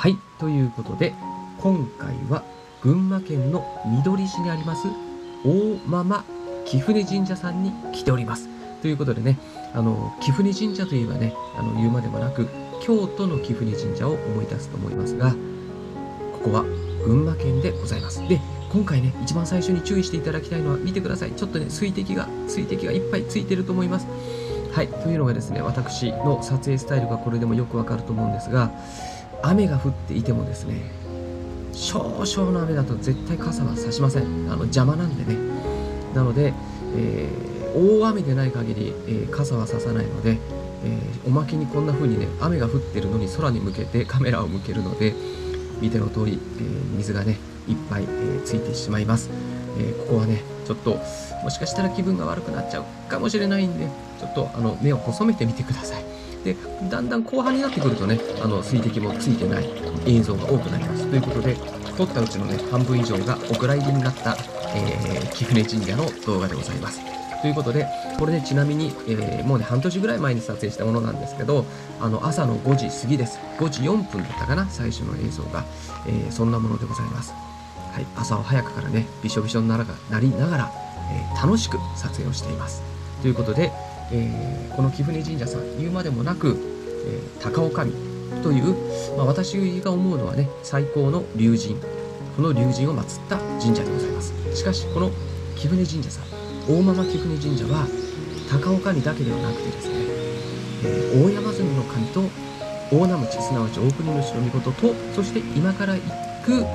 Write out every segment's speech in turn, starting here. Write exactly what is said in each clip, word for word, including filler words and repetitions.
はい、ということで、今回は群馬県のみどり市にあります大間々貴船神社さんに来ております。ということでね、あの貴船神社といえばね、あの言うまでもなく京都の貴船神社を思い出すと思いますが、ここは群馬県でございます。で、今回ね、一番最初に注意していただきたいのは、見てください。ちょっとね、水滴が水滴がいっぱいついてると思います。はい、というのがですね、私の撮影スタイルがこれでもよくわかると思うんですが、雨が降っていてもですね、少々の雨だと絶対傘は差しません。あの邪魔なんでね。なので、えー、大雨でない限り、えー、傘は差さないので、えー、おまけにこんな風にね、雨が降ってるのに空に向けてカメラを向けるので、見ての通り、えー、水がねいっぱい、えー、ついてしまいます。えー、ここはねちょっともしかしたら気分が悪くなっちゃうかもしれないんで、ちょっとあの目を細めてみてください。で、だんだん後半になってくるとね、あの水滴もついてない映像が多くなります。ということで、撮ったうちのね半分以上がお蔵入りになった、えー、貴船神社の動画でございます。ということで、これね、ちなみに、えー、もうね半年ぐらい前に撮影したものなんですけど、あの朝のごじ過ぎです。ごじよんぷんだったかな、最初の映像が、えー、そんなものでございます。はい、朝は早くからね、びしょびしょになりながら、えー、楽しく撮影をしています。ということで、えー、この貴船神社さん、言うまでもなく、えー、高尾神という、まあ、私が思うのはね、最高の龍神、この龍神を祀った神社でございます。しかし、この貴船神社さん、大間々貴船神社は高尾神だけではなくてですね、えー、大山積の神と大名持、すなわち大国主の御事と、そして今から行く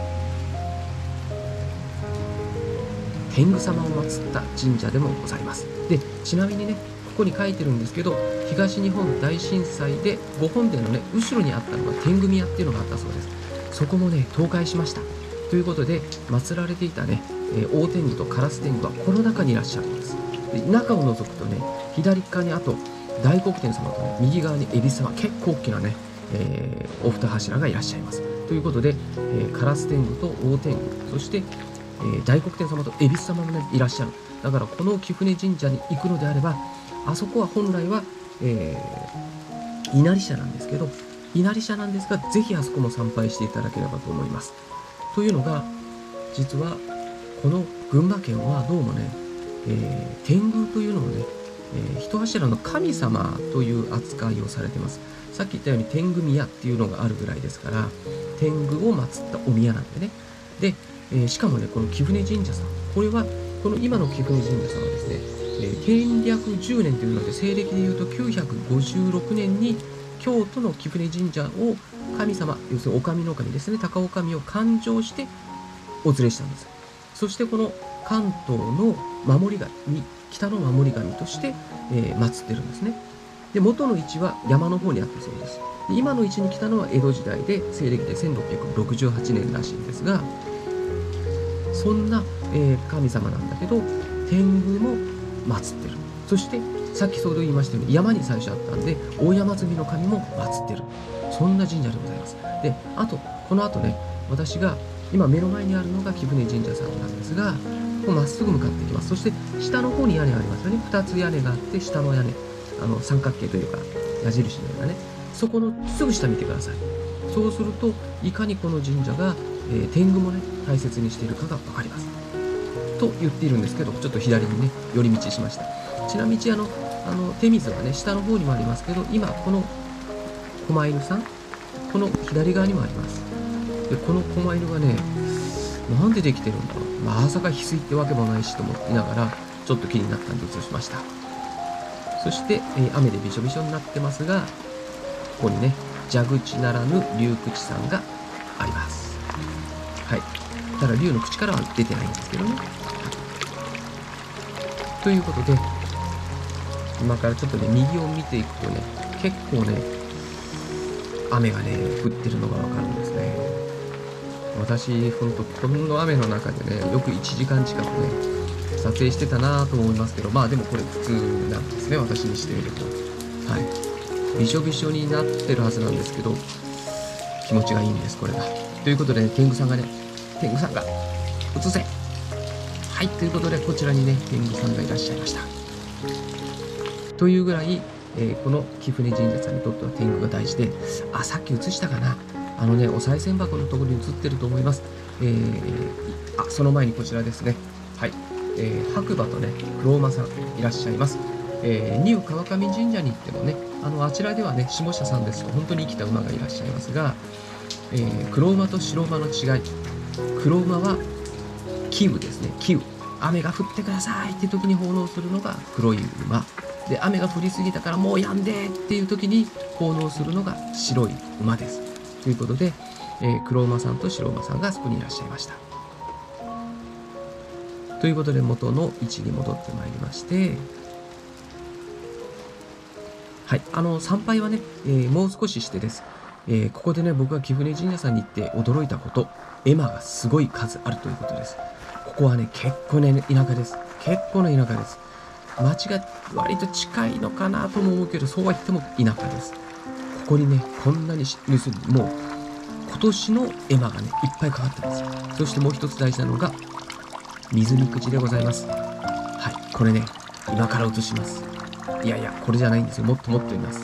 天狗様を祀った神社でもございます。で、ちなみにね、ここに書いてるんですけど、東日本大震災でご本殿のね後ろにあったのが天狗宮っていうのがあったそうです。そこもね倒壊しました。ということで、祀られていたね、えー、大天狗と烏天狗はこの中にいらっしゃるんです。で、中を覗くとね、左側にあと大黒天様とね、右側に恵比寿様、結構大きなね、えー、お二柱がいらっしゃいます。ということで、えー、烏天狗と大天狗、そして、えー、大黒天様と恵比寿様もねいらっしゃる。だからこの貴船神社に行くのであれば、あそこは本来は、えー、稲荷社なんですけど、稲荷社なんですが、ぜひあそこも参拝していただければと思います。というのが、実はこの群馬県はどうもね、えー、天狗というのをね、えー、一柱の神様という扱いをされてます。さっき言ったように天狗宮っていうのがあるぐらいですから、天狗を祀ったお宮なんでね。で、えー、しかもね、この貴船神社さん、これはこの今の貴船神社さんはですね、えー、建暦じゅうねんというので、西暦でいうときゅうひゃくごじゅうろくねんに京都の貴船神社を神様、要するにお神の神ですね、高尾神を勘定してお連れしたんです。そしてこの関東の守り神、北の守り神として、えー、祀ってるんですね。で、元の位置は山の方にあったそうです。で、今の位置に来たのは江戸時代で、西暦でせんろっぴゃくろくじゅうはちねんらしいんですが、そんな、えー、神様なんだけど、天狗も祀ってる。そしてさっき先ほど言いましたように、山に最初あったんで大山積の神も祀ってる、そんな神社でございます。で、あとこの後ね、私が今目の前にあるのが貴船神社さんなんですが、こうまっすぐ向かっていきます。そして下の方に屋根がありますよね。ふたつ屋根があって、下の屋根、あの三角形というか矢印のようなね、そこのすぐ下見てください。そうすると、いかにこの神社が、えー、天狗もね大切にしているかが分かりますと言っているんですけど、ちょっと左にね寄り道しました。ちなみにあのあの手水はね下の方にもありますけど、今この狛犬さん、この左側にもあります。で、この狛犬がね、なんでできてるんだろう、まさか翡翠ってわけもないしと思いながら、ちょっと気になったんで映しました。そして、えー、雨でびしょびしょになってますが、ここにね蛇口ならぬ龍口さんがあります。はい、ただ龍の口からは出てないんですけどね。ということで、今からちょっとね右を見ていくとね、結構ね雨がね降ってるのがわかるんですね。私ほんとこの雨の中でね、よくいちじかん近くね撮影してたなと思いますけど、まあでもこれ普通なんですね、私にしてみると。はい、びしょびしょになってるはずなんですけど、気持ちがいいんです、これが。ということで、ね、天狗さんがね天狗さんが映せ。はい、ということで、こちらにね天狗さんがいらっしゃいました。というぐらい、えー、この貴船神社さんにとっては天狗が大事で、あ、さっき映したかな、 あのね、お賽銭箱のところに映ってると思います。えー、あ、その前にこちらですね。はい。えー、白馬とね、黒馬さんいらっしゃいます。えー、ニュー川上神社に行ってもね、あの、あちらではね、下社さんですと本当に生きた馬がいらっしゃいますが、えー、黒馬と白馬の違い。黒馬は、キウですね、キウ。雨が降ってくださいって時に奉納するのが黒い馬。で、雨が降りすぎたからもう止んでっていう時に奉納するのが白い馬です。ということで、えー、黒馬さんと白馬さんがそこにいらっしゃいました。ということで、元の位置に戻ってまいりまして、はい、あの、参拝はね、えー、もう少ししてです。えー、ここでね、僕が貴船神社さんに行って驚いたこと、絵馬がすごい数あるということです。ここはね、結構ね、田舎です。結構な田舎です。町が割と近いのかなとも思うけど、そうは言っても田舎です。ここにね、こんなにし、要するにもう、今年の絵馬がね、いっぱいかかってますよ。そしてもう一つ大事なのが、水みくじでございます。はい、これね、今から映します。いやいや、これじゃないんですよ。もっともっといます。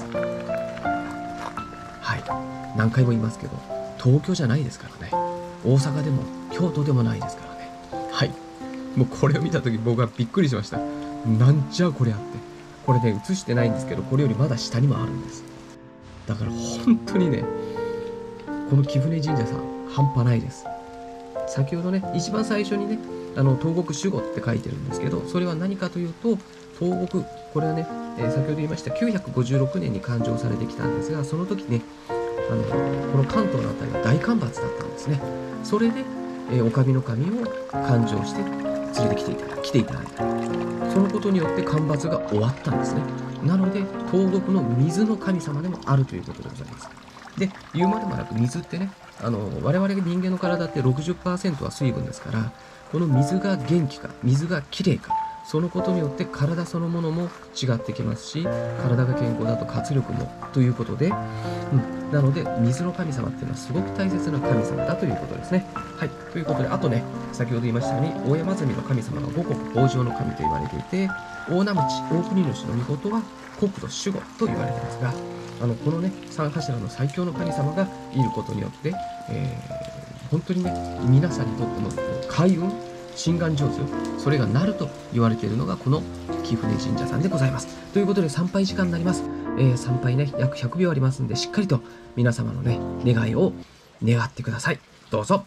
はい、何回も言いますけど、東京じゃないですからね。大阪でも京都でもないですからね。はい、もうこれを見た時僕はびっくりしました。なんじゃこりゃって。これね、映してないんですけど、これよりまだ下にもあるんです。だから本当にね、この貴船神社さん、半端ないです。先ほどね、一番最初にね、あの、東国守護って書いてるんですけど、それは何かというと、東国、これはね、えー、先ほど言いましたきゅうひゃくごじゅうろくねんに誕生されてきたんですが、その時ね、あの、この関東の辺りは大干ばつだったんですね。それで、えー、お神の神を勘定して連れてきていただ来ていただいた。そのことによって干ばつが終わったんですね。なので、東国の水の神様でもあるということでございます。で、言うまでもなく水ってね、あの、我々人間の体って ろくじゅっパーセント は水分ですから、この水が元気か、水がきれいか、そのことによって体そのものも違ってきますし、体が健康だと活力もということで、うん、なので水の神様っていうのはすごく大切な神様だということですね。はい、ということで、あとね、先ほど言いましたように、大山積の神様が五穀豊穣の神と言われていて、大名持大国主の御事は国土守護と言われてますが、あのこのね、三柱の最強の神様がいることによって、えー、本当にね、皆さんにとっても開運、心願成就、それがなると言われているのがこの貴船神社さんでございます。ということで参拝時間になります。えー、参拝ね、約ひゃくびょうありますんで、しっかりと皆様のね、願いを願ってください。どうぞ。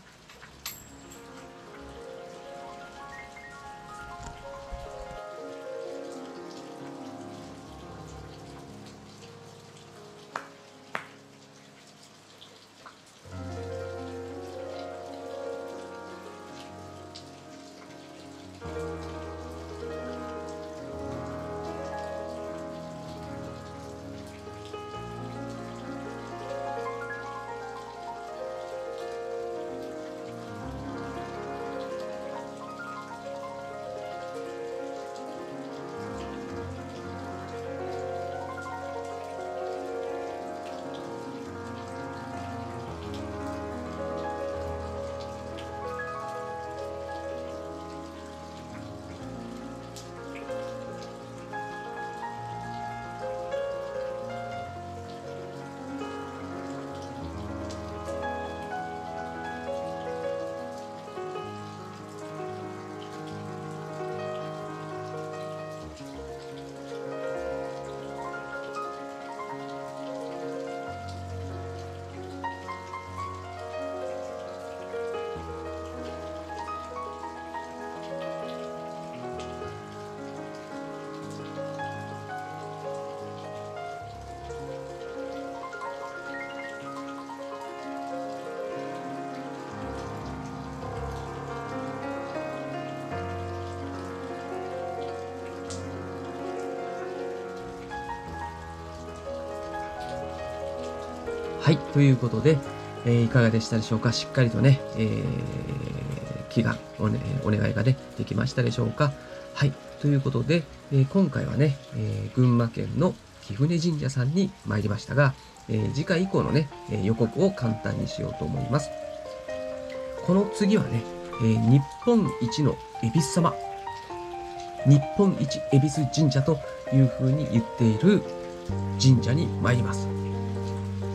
はい、ということで、えー、いかがでしたでしょうか。しっかりとね、えー、祈願お、ね、お願いがね、できましたでしょうか。はい、ということで、えー、今回はね、えー、群馬県の貴船神社さんに参りましたが、えー、次回以降のね、え予告を簡単にしようと思います。この次はね、えー、日本一の恵比寿様、日本一恵比寿神社というふうに言っている神社に参ります。こ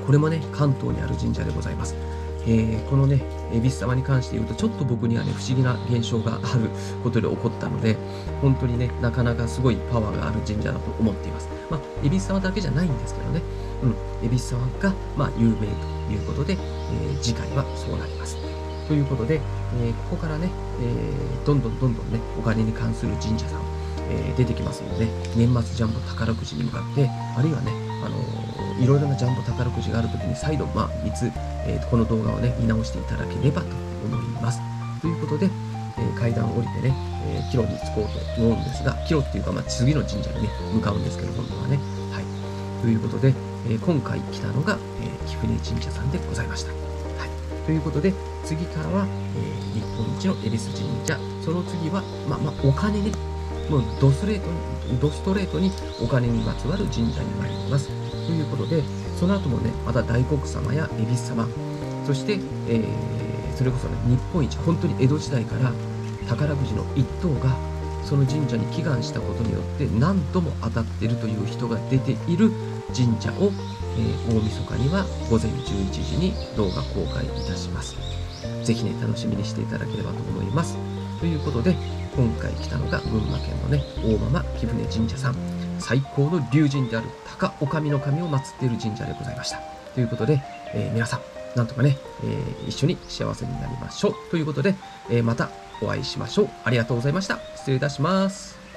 これもね、関東にある神社でございます。えーこのね、恵比寿様に関して言うと、ちょっと僕にはね、不思議な現象があることで起こったので、本当にね、なかなかすごいパワーがある神社だと思っています。まあ、恵比寿様だけじゃないんですけどね、うん、恵比寿様が、まあ、有名ということで、えー次回はそうなります。ということで、えーここからね、えーどんどんどんどんね、お金に関する神社さん、えー出てきますので、年末ジャンボ宝くじに向かって、あるいはね、あのーいろいろなジャンボ宝くじがあるときに再度、まあ、いつ、えーこの動画をね、見直していただければと思います。ということで、えー階段を降りてね、えー帰路に着こうと思うんですが、帰路っていうか、まあ、次の神社にね、向かうんですけど、本当はね。はい。ということで、えー今回来たのが、えー貴船神社さんでございました。はい。ということで、次からは、えー日本一の恵比寿神社、その次は、まあまあ、お金ね、もうドスレートに、ドストレートにお金にまつわる神社に参ります。ということで、その後もね、また大黒様や恵比寿様、そして、えーそれこそね、日本一、本当に江戸時代から宝くじの一等が、その神社に祈願したことによって何度も当たっているという人が出ている神社を、えー大晦日には午前じゅういちじに動画公開いたします。ぜひね、楽しみにしていただければと思います。ということで、今回来たのが群馬県のね、大間々貴船神社さん、最高の龍神である高女将の神を祀っている神社でございました。ということで、えー皆さん、なんとかね、えー一緒に幸せになりましょう。ということで、えーまたお会いしましょう。ありがとうございました。失礼いたします。